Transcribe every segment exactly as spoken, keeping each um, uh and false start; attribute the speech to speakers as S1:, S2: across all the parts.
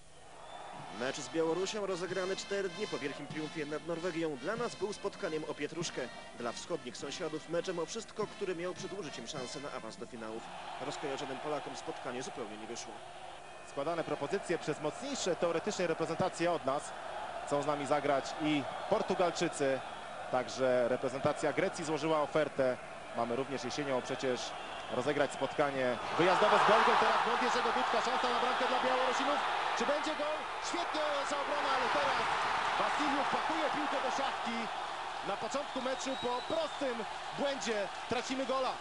S1: Mecz z Białorusią rozegrany cztery dni po wielkim triumfie nad Norwegią dla nas był spotkaniem o pietruszkę. Dla wschodnich sąsiadów meczem o wszystko, który miał przedłużyć im szansę na awans do finałów. Rozkojarzonym Polakom spotkanie zupełnie nie wyszło.
S2: Składane propozycje przez mocniejsze teoretycznie reprezentacje od nas. Chcą z nami zagrać i Portugalczycy, także reprezentacja Grecji złożyła ofertę. Mamy również jesienią przecież rozegrać spotkanie wyjazdowe z Belgią. Teraz błąd Jerzego Dudka, szansa na bramkę dla Białorusinów. Czy będzie gol? Świetnie nasza obrona, ale teraz Wasiliuk pakuje piłkę do siatki. Na początku meczu po prostym błędzie tracimy gola.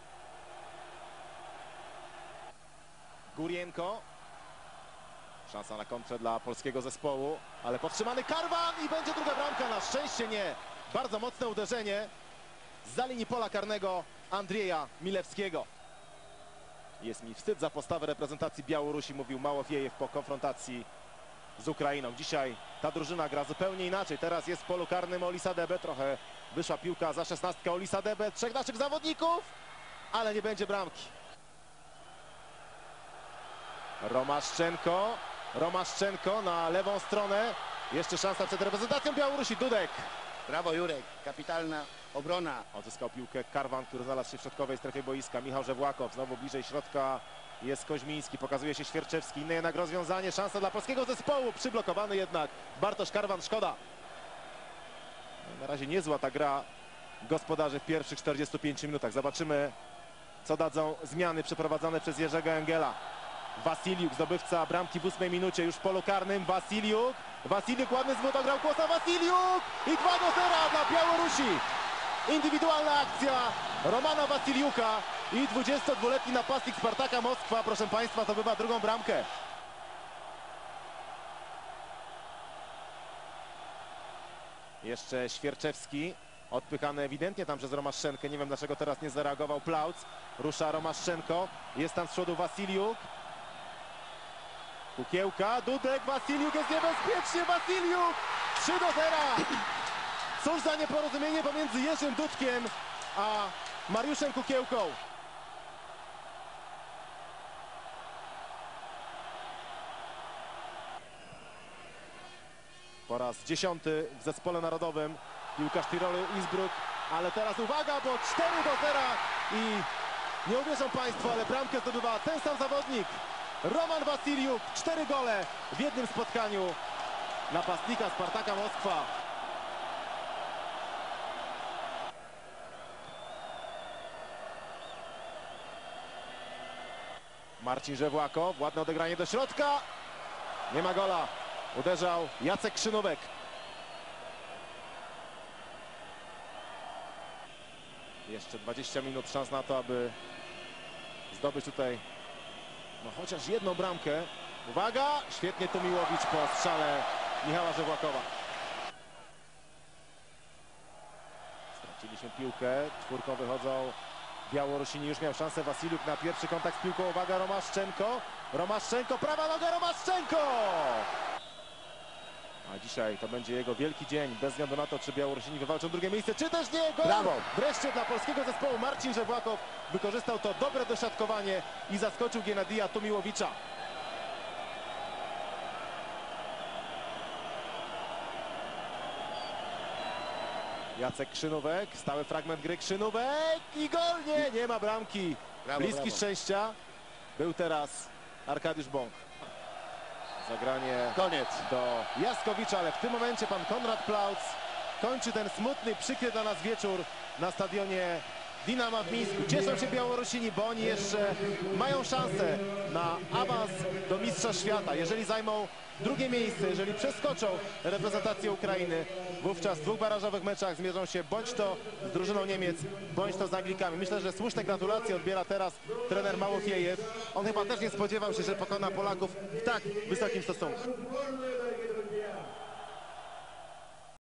S2: Gurienko. Szansa na kontrę dla polskiego zespołu, ale podtrzymany Karwan i będzie druga bramka. Na szczęście nie. Bardzo mocne uderzenie zza linii pola karnego Andrzeja Milewskiego. Jest mi wstyd za postawę reprezentacji Białorusi, mówił Małofiejew po konfrontacji z Ukrainą. Dzisiaj ta drużyna gra zupełnie inaczej. Teraz jest w polu karnym Olisadebe. Trochę wyszła piłka za szesnastkę Olisadebe. Trzech naszych zawodników, ale nie będzie bramki. Romaszczenko. Romaszczenko na lewą stronę. Jeszcze szansa przed reprezentacją Białorusi. Dudek.
S3: Brawo Jurek, kapitalna obrona.
S2: Odzyskał piłkę Karwan, który znalazł się w środkowej strefie boiska. Michał Żewłakow, znowu bliżej środka jest Koźmiński, pokazuje się Świerczewski. Inne jednak rozwiązanie, szansa dla polskiego zespołu. Przyblokowany jednak Bartosz Karwan, szkoda. Na razie niezła ta gra gospodarzy w pierwszych czterdziestu pięciu minutach. Zobaczymy, co dadzą zmiany przeprowadzone przez Jerzego Engela. Wasiliuk, zdobywca bramki w ósmej minucie, już w polu karnym. Wasiliuk, Wasiliuk ładny zwód, ograł kłosa Wasiliuk i dwa do zera dla Białorusi. Indywidualna akcja Romana Wasiliuka i dwudziestodwuletni napastnik Spartaka Moskwa, proszę Państwa, zdobywa drugą bramkę. Jeszcze Świerczewski, odpychany ewidentnie tam przez Romaszczenkę. Nie wiem, dlaczego teraz nie zareagował Plauc. Rusza Romaszczenko, jest tam z przodu Wasiliuk. Kukiełka, Dudek, Wasiliuk, jest niebezpiecznie, Wasiliuk! trzy do zera! Cóż za nieporozumienie pomiędzy Jerzym Dudkiem a Mariuszem Kukiełką. Po raz dziesiąty w zespole narodowym piłkarz Tirolu Innsbruck, ale teraz uwaga, bo cztery do zera i nie uwierzą Państwo, ale bramkę zdobywa ten sam zawodnik. Roman Wasiliuk, cztery gole w jednym spotkaniu napastnika Spartaka Moskwa. Marcin Żewłakow, ładne odegranie do środka. Nie ma gola. Uderzał Jacek Krzynówek. Jeszcze dwadzieścia minut szans na to, aby zdobyć tutaj no, chociaż jedną bramkę. Uwaga! Świetnie Tomiłowicz po strzale Michała Żewłakowa. Straciliśmy piłkę. Czwórką wychodzą Białorusini. Już miał szansę Wasiliuk na pierwszy kontakt z piłką. Uwaga, Romaszczenko. Romaszczenko, prawa noga Romaszczenko! A dzisiaj to będzie jego wielki dzień, bez względu na to, czy Białorusini wywalczą drugie miejsce, czy też nie. Gol!
S3: Brawo!
S2: Wreszcie dla polskiego zespołu Marcin Żewłakow wykorzystał to dobre dośrodkowanie i zaskoczył Genadija Tomiłowicza. Jacek Krzynówek, stały fragment gry Krzynówek i gol! Nie, nie ma bramki.
S3: Brawo,
S2: Bliski
S3: brawo.
S2: szczęścia był teraz Arkadiusz Bąk. Zagranie
S3: Koniec.
S2: do Jaskowicza, ale w tym momencie pan Konrad Plauc kończy ten smutny, przykry dla nas wieczór na stadionie Dinama w Mińsku. Cieszą się Białorusini, bo oni jeszcze mają szansę na awans do Mistrza Świata. Jeżeli zajmą drugie miejsce, jeżeli przeskoczą reprezentację Ukrainy, wówczas w dwóch barażowych meczach zmierzą się bądź to z drużyną Niemiec, bądź to z Anglikami. Myślę, że słuszne gratulacje odbiera teraz trener Małofiejew. On chyba też nie spodziewał się, że pokona Polaków w tak wysokim stosunku.